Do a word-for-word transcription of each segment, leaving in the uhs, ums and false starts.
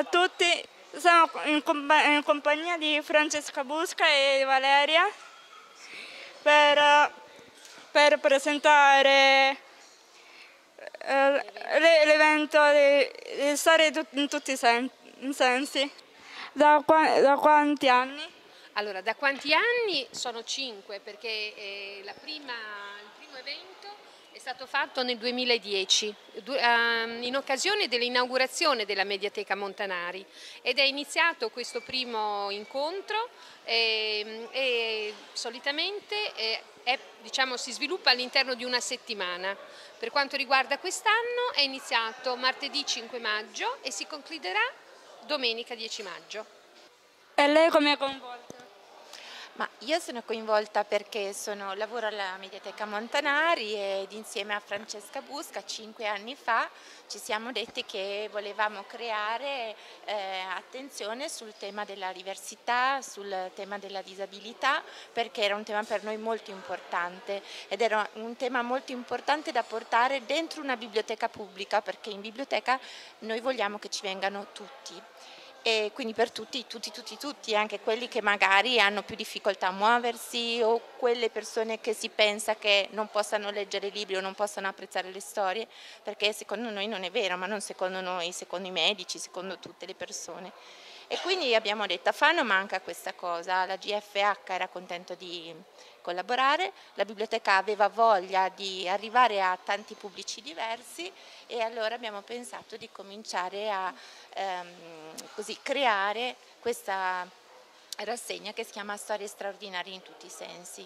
a tutti, sono in, compa in compagnia di Francesca Busca e Valeria per, per presentare eh, l'evento di storia in tutti i sen sensi. Da, qua da quanti anni? Allora, da quanti anni? Sono cinque, perché eh, la prima, il primo evento è stato fatto nel duemiladieci, in occasione dell'inaugurazione della Mediateca Montanari, ed è iniziato questo primo incontro e, e solitamente è, diciamo, si sviluppa all'interno di una settimana. Per quanto riguarda quest'anno è iniziato martedì cinque maggio e si concluderà domenica dieci maggio. E lei come è coinvolta? Ma io sono coinvolta perché sono, lavoro alla Mediateca Montanari ed insieme a Francesca Busca cinque anni fa ci siamo detti che volevamo creare eh, attenzione sul tema della diversità, sul tema della disabilità, perché era un tema per noi molto importante ed era un tema molto importante da portare dentro una biblioteca pubblica, perché in biblioteca noi vogliamo che ci vengano tutti. E quindi per tutti, tutti, tutti, tutti, anche quelli che magari hanno più difficoltà a muoversi o quelle persone che si pensa che non possano leggere libri o non possano apprezzare le storie, perché secondo noi non è vero, ma non secondo noi, secondo i medici, secondo tutte le persone. E quindi abbiamo detto a Fano manca questa cosa, la G F H era contento di collaborare, la biblioteca aveva voglia di arrivare a tanti pubblici diversi e allora abbiamo pensato di cominciare a ehm, così, creare questa rassegna che si chiama Storie straordinarie in tutti i sensi.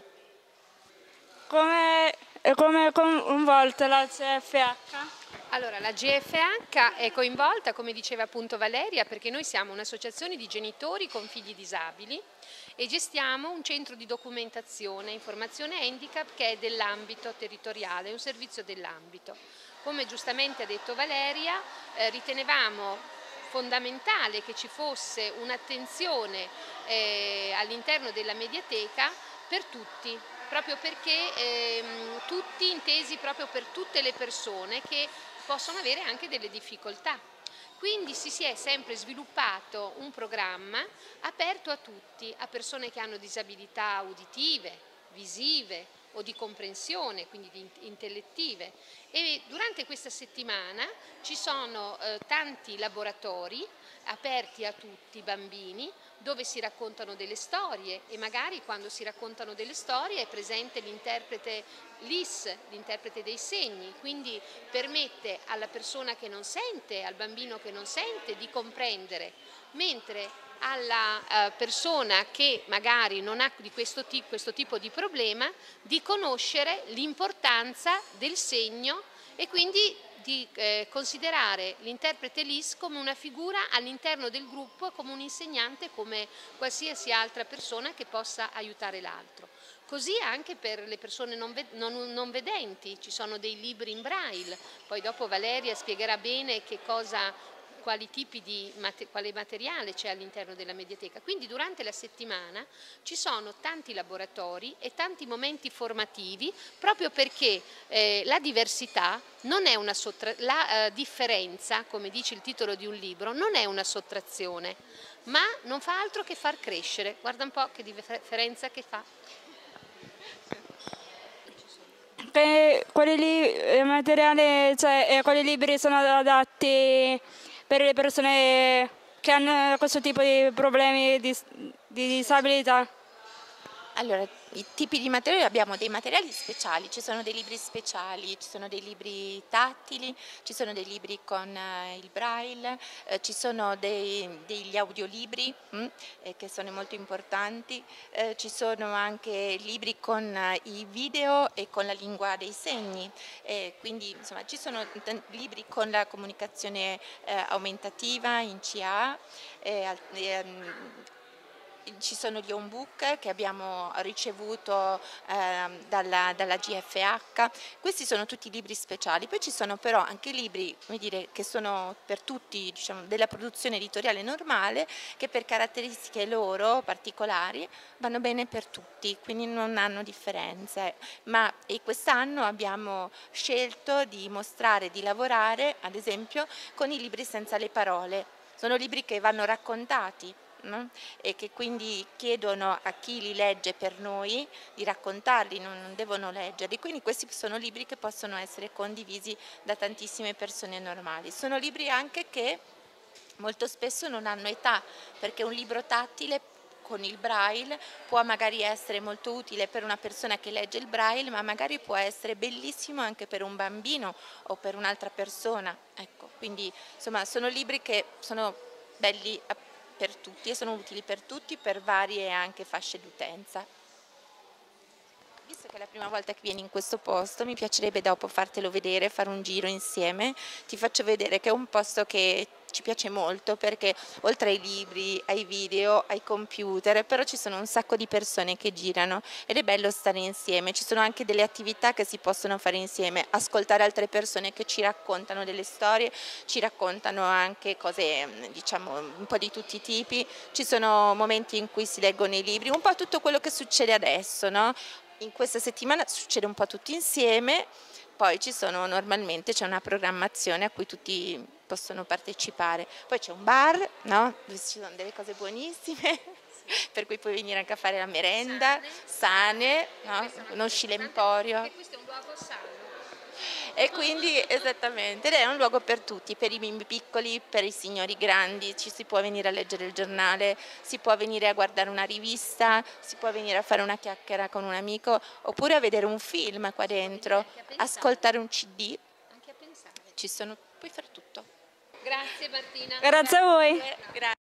Come è coinvolta la G F H? Allora, la G F H è coinvolta, come diceva appunto Valeria, perché noi siamo un'associazione di genitori con figli disabili e gestiamo un centro di documentazione e informazione handicap che è dell'ambito territoriale, è un servizio dell'ambito. Come giustamente ha detto Valeria, eh, ritenevamo fondamentale che ci fosse un'attenzione eh, all'interno della Mediateca per tutti, proprio perché ehm, tutti intesi proprio per tutte le persone che possono avere anche delle difficoltà. Quindi si è sempre sviluppato un programma aperto a tutti, a persone che hanno disabilità uditive, visive o di comprensione, quindi di intellettive. E durante questa settimana ci sono eh, tanti laboratori aperti a tutti i bambini, dove si raccontano delle storie e magari quando si raccontano delle storie è presente l'interprete L I S, l'interprete dei segni, quindi permette alla persona che non sente, al bambino che non sente di comprendere, mentre alla uh, persona che magari non ha di questo, questo tipo di problema di conoscere l'importanza del segno e quindi di eh, considerare l'interprete L I S come una figura all'interno del gruppo, come un insegnante, come qualsiasi altra persona che possa aiutare l'altro. Così anche per le persone non, ved non, non vedenti, ci sono dei libri in braille, poi dopo Valeria spiegherà bene che cosa, quali tipi di quale materiale c'è all'interno della Mediateca. Quindi durante la settimana ci sono tanti laboratori e tanti momenti formativi proprio perché eh, la diversità non è una sottrazione, la eh, differenza, come dice il titolo di un libro, non è una sottrazione, ma non fa altro che far crescere. Guarda un po' che differenza che fa. Che, quali, li materiali, cioè, quali libri sono adatti per le persone che hanno questo tipo di problemi di, di disabilità? Allora, i tipi di materiali, abbiamo dei materiali speciali, ci sono dei libri speciali, ci sono dei libri tattili, ci sono dei libri con eh, il braille, eh, ci sono dei, degli audiolibri hm, eh, che sono molto importanti, eh, ci sono anche libri con eh, i video e con la lingua dei segni, eh, quindi insomma ci sono libri con la comunicazione eh, aumentativa in C A, eh, ehm, ci sono gli home book che abbiamo ricevuto eh, dalla, dalla G F H, questi sono tutti libri speciali, poi ci sono però anche libri, come dire, che sono per tutti, diciamo, della produzione editoriale normale, che per caratteristiche loro particolari vanno bene per tutti, quindi non hanno differenze, ma quest'anno abbiamo scelto di mostrare, di lavorare ad esempio con i libri senza le parole, sono libri che vanno raccontati, no? E che quindi chiedono a chi li legge per noi di raccontarli, non, non devono leggerli, quindi questi sono libri che possono essere condivisi da tantissime persone normali. Sono libri anche che molto spesso non hanno età, perché un libro tattile con il braille può magari essere molto utile per una persona che legge il braille, ma magari può essere bellissimo anche per un bambino o per un'altra persona. Ecco, quindi insomma sono libri che sono belli per tutti e sono utili per tutti, per varie anche fasce d'utenza. Visto che è la prima volta che vieni in questo posto, mi piacerebbe dopo fartelo vedere, fare un giro insieme. Ti faccio vedere che è un posto che ci piace molto perché oltre ai libri, ai video, ai computer, però ci sono un sacco di persone che girano ed è bello stare insieme. Ci sono anche delle attività che si possono fare insieme, ascoltare altre persone che ci raccontano delle storie, ci raccontano anche cose, diciamo, un po' di tutti i tipi. Ci sono momenti in cui si leggono i libri, un po' tutto quello che succede adesso, no? In questa settimana succede un po' tutti insieme, poi ci sono normalmente c'è una programmazione a cui tutti possono partecipare. Poi c'è un bar, no? Dove ci sono delle cose buonissime, per cui puoi venire anche a fare la merenda, sane, no? Conosci l'Emporio. E questo è un luogo sano. E quindi esattamente, ed è un luogo per tutti, per i bimbi piccoli, per i signori grandi, ci si può venire a leggere il giornale, si può venire a guardare una rivista, si può venire a fare una chiacchiera con un amico, oppure a vedere un film qua dentro, ascoltare un C D, Anche a pensare. ci sono, puoi fare tutto. Grazie Martina. Grazie a voi. Grazie.